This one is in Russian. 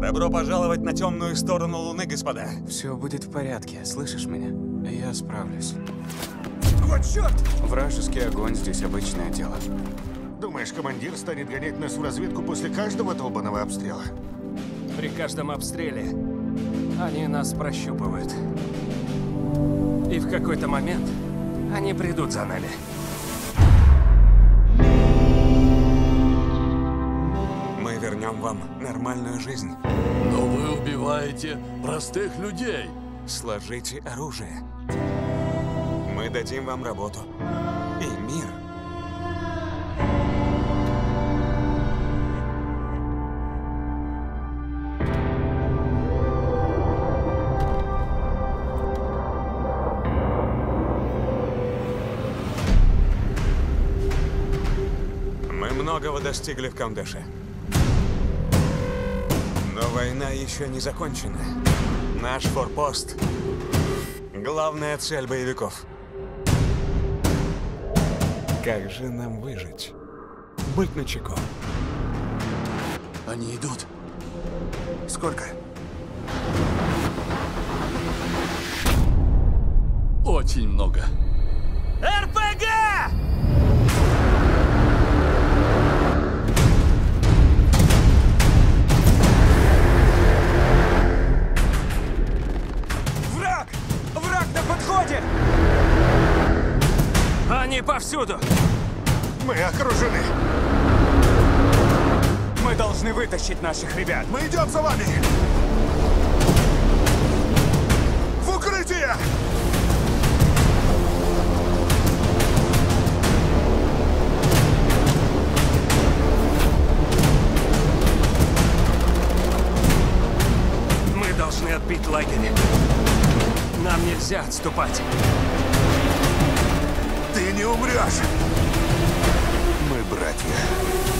Добро пожаловать на темную сторону Луны, господа. Все будет в порядке, слышишь меня? Я справлюсь. Вот черт! Вражеский огонь здесь обычное дело. Думаешь, командир станет гонять нас в разведку после каждого долбанного обстрела? При каждом обстреле они нас прощупывают. И в какой-то момент они придут за нами. Мы вернем вам нормальную жизнь. Но вы убиваете простых людей. Сложите оружие. Мы дадим вам работу и мир. Мы многого достигли в Кандаше. Но война еще не закончена. Наш форпост — главная цель боевиков. Как же нам выжить? Быть начеку. Они идут. Сколько? Очень много. РПГ! Враг! Враг на подходе! Они повсюду! Мы окружены! Мы должны вытащить наших ребят. Мы идем за вами! В укрытие! Мы должны отбить лагерь. Нам нельзя отступать. Ты не умрешь! Мы братья.